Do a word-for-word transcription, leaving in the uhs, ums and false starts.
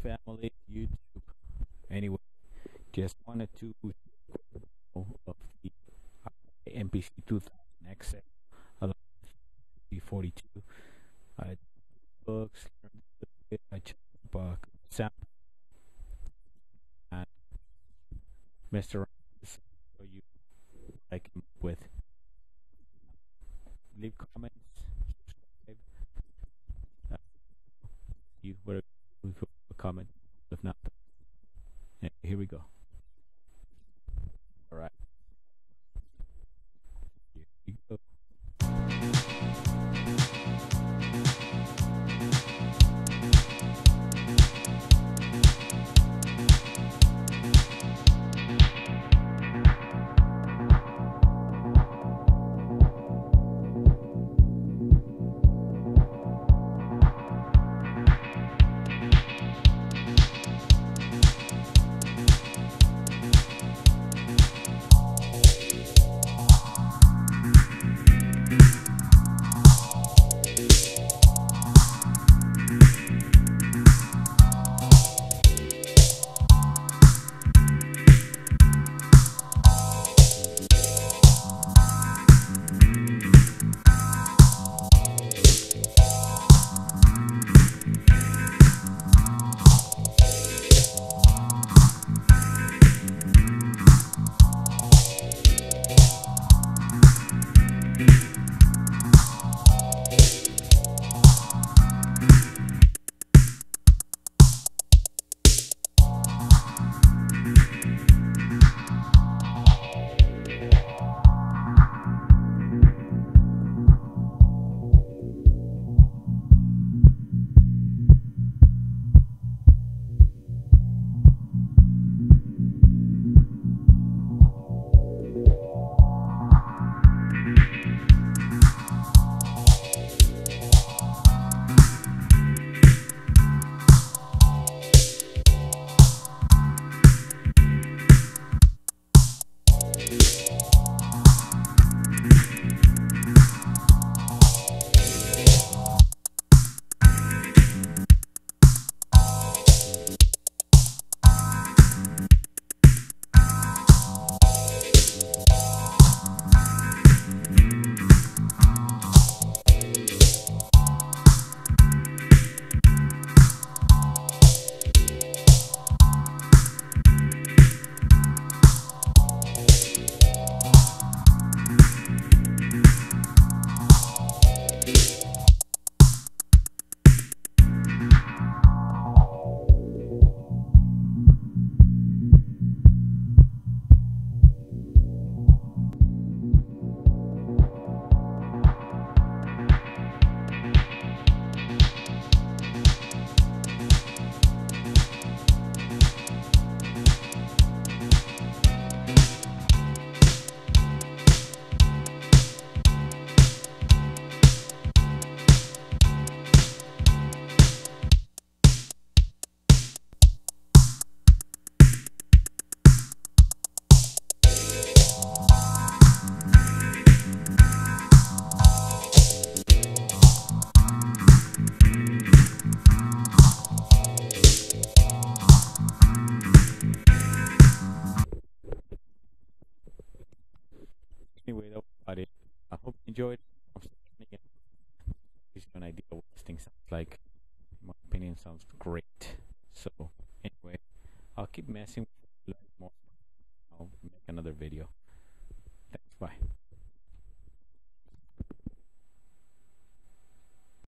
family, YouTube. Anyway, just wanted to know of the M P C two thousand X L along with forty-two. I did books, learned a little bit, I checked the book, sample, and messed around to show you what I came up with. Leave comments, subscribe. Uh, you were leave a comment if not. And here we go. All right. Here we go. Anyway, that was about it. I hope you enjoyed. I'm still learning it. Gives you an idea of what this thing sounds like. In my opinion, sounds great. So, anyway, I'll keep messing with it more. I'll make another video. Thanks. Bye.